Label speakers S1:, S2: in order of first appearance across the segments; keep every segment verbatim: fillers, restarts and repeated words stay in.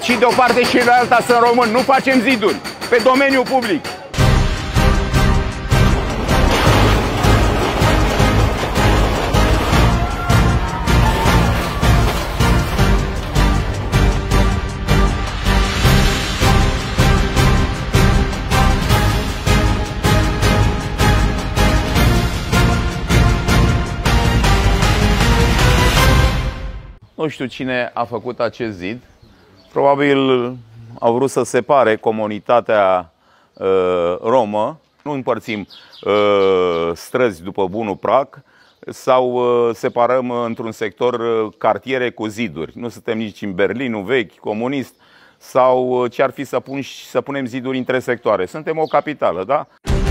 S1: Și de o parte și de alta sunt români. Nu facem ziduri pe domeniul public. Nu știu cine a făcut acest zid. Probabil au vrut să separe comunitatea uh, romă. Nu împărțim uh, străzi după bunul prac sau uh, separăm într-un sector uh, cartiere cu ziduri. Nu suntem nici în Berlinul vechi, comunist, sau ce ar fi să, pun, să punem ziduri între sectoare. Suntem o capitală, da?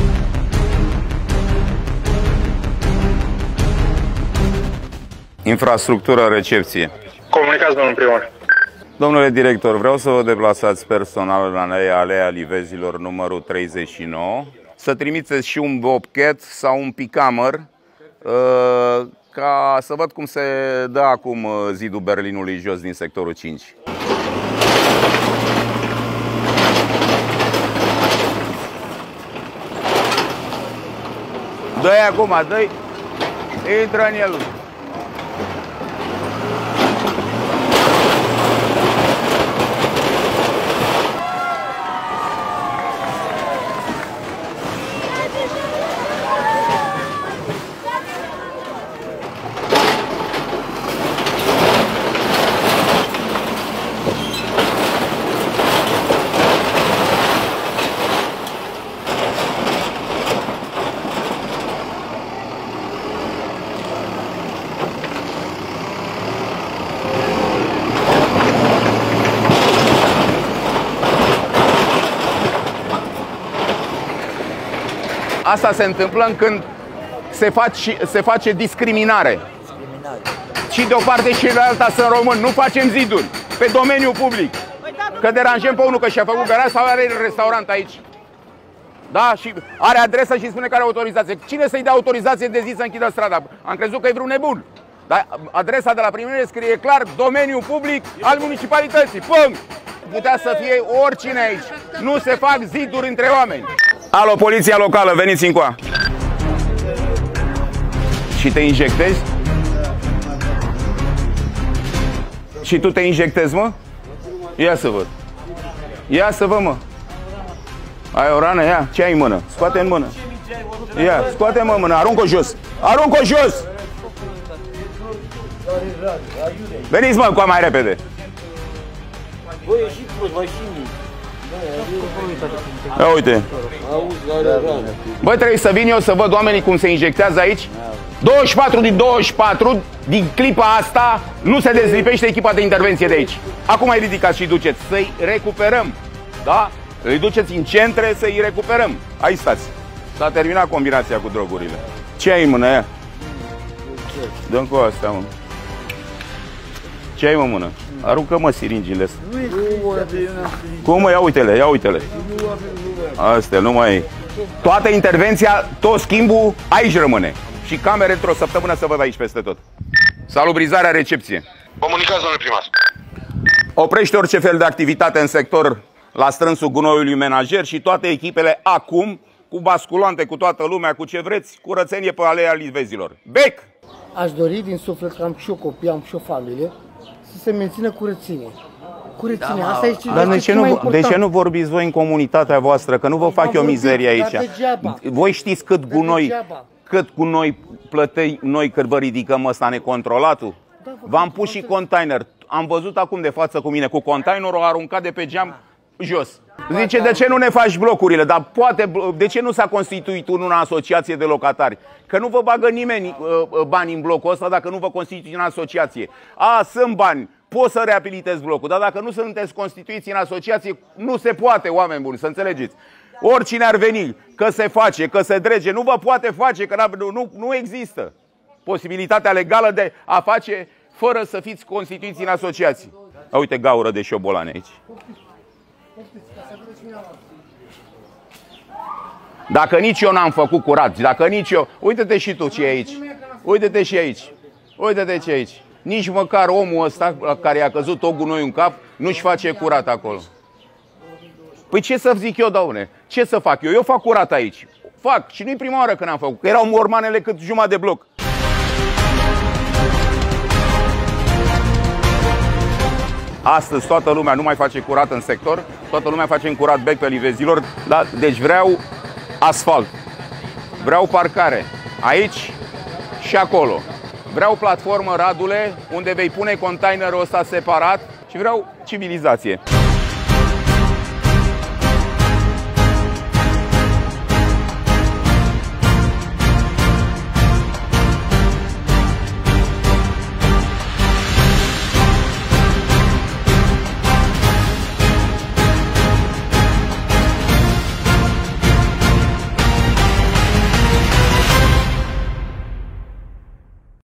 S1: Infrastructură, recepție.
S2: Comunicați, domnul primar.
S1: Domnule director, vreau să vă deplasați personal la Alea Livezilor numărul treizeci și nouă, să trimiteți și un bobcat sau un picamăr, ca să văd cum se dă acum zidul Berlinului jos din sectorul cinci. Dă-i acum, dă-i, intră în el. Asta se întâmplă când se face, se face discriminare. Și de o parte și de alta sunt români. Nu facem ziduri pe domeniul public. Că deranjăm pe unul că și-a făcut garaj sau are restaurant aici. Da? Și are adresă și spune că are autorizație. Cine să-i dea autorizație de zi să închidă strada? Am crezut că e vreun nebun. Dar adresa de la primărie scrie clar domeniul public al municipalității. Punct! Putea să fie oricine aici. Nu se fac ziduri între oameni. Alo, poliția locală, veniți încoa. Și te injectezi? Și tu te injectezi, mă? Ia să văd. Ia să văd, mă. Ai o rană? Ia, ce ai în mână? Scoate în mână. Ia, scoate-mă în mână, arunc-o jos. Arunc-o jos! Veniți, mă, încoa mai repede.
S3: Voi ieșiți, mai și mici.
S1: Ia uite. Băi, trebuie să vin eu să văd oamenii cum se injectează aici. douăzeci și patru din douăzeci și patru, din clipa asta, nu se dezlipește echipa de intervenție de aici. Acum îi ridicați și duceți să-i recuperăm. Da? Îi duceți în centre să-i recuperăm. Aici stați. S-a terminat combinația cu drogurile. Ce ai în mână aia? Dă-mi cu astea, mă. Ce ai, mă, în mână? Aruncă-mă siringile astea. Cum, mă? Ia uite-le, ia uite-le. Astea, nu mai e. Toată intervenția, tot schimbul, aici rămâne. Și camere într-o săptămână să văd aici peste tot. Salubrizarea, recepție.
S2: Comunicați, domnule primar.
S1: Oprește orice fel de activitate în sector la strânsul gunoiului menajer și toate echipele acum, cu basculante, cu toată lumea, cu ce vreți, curățenie pe Alea Livezilor. Bec!
S4: Aș dori din suflet, că am și eu copii, am și o familie, să se mențină curățenie. Curățenie, da, asta e ce,
S1: dar de ce, nu, de ce nu vorbiți voi în comunitatea voastră? Că nu vă fac eu mizerie aici. Voi știți cât gunoi, cât gunoi plătei noi când vă ridicăm ăsta necontrolatul? Da, v-am pus și container. Am văzut acum de față cu mine, cu containerul aruncat de pe geam jos. Zice, de ce nu ne faci blocurile? Dar poate, de ce nu s-a constituit una asociație de locatari? Că nu vă bagă nimeni uh, bani în blocul ăsta dacă nu vă constituiți în asociație. A, sunt bani, poți să reabilitezi blocul, dar dacă nu sunteți constituiți în asociație, nu se poate, oameni buni, să înțelegeți. Oricine ar veni, că se face, că se drege, nu vă poate face, că nu, nu există posibilitatea legală de a face fără să fiți constituiți în asociație. A, uite, gaură de șobolane aici. Dacă nici eu n-am făcut curat, dacă nici eu... Uite-te și tu ce e aici. Uite-te și aici. Uite-te ce e aici. Nici măcar omul ăsta care i-a căzut tot gunoi în cap nu-și face curat acolo. Păi ce să zic eu, domne? Ce să fac eu? Eu fac curat aici. Fac. Și nu-i prima oară când am făcut, că erau mormanele cât jumătate de bloc. Astăzi toată lumea nu mai face curat în sector, toată lumea face în curat bec pe livezilor, da? Deci vreau asfalt, vreau parcare aici și acolo, vreau platformă, Radule, unde vei pune containerul ăsta separat și vreau civilizație.